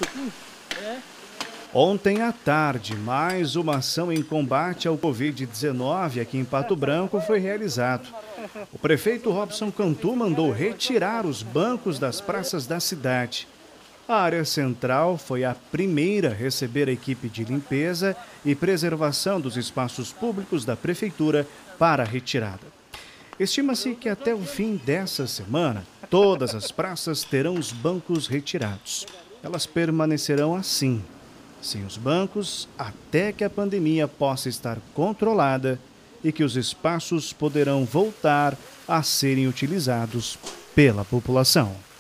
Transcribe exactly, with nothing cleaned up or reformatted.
Ontem à tarde, mais uma ação em combate ao covid dezenove aqui em Pato Branco foi realizado. O prefeito Robson Cantu mandou retirar os bancos das praças da cidade. A área central foi a primeira a receber a equipe de limpeza e preservação dos espaços públicos da prefeitura para a retirada. Estima-se que até o fim dessa semana, todas as praças terão os bancos retirados. Elas permanecerão assim, sem os bancos, até que a pandemia possa estar controlada e que os espaços poderão voltar a serem utilizados pela população.